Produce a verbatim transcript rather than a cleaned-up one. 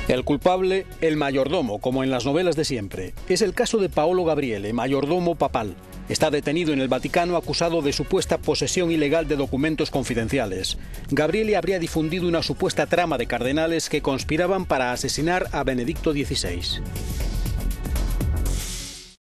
El culpable, el mayordomo, como en las novelas de siempre. Es el caso de Paolo Gabriele, mayordomo papal. Está detenido en el Vaticano acusado de supuesta posesión ilegal de documentos confidenciales. Gabriele habría difundido una supuesta trama de cardenales que conspiraban para asesinar a Benedicto dieciséis.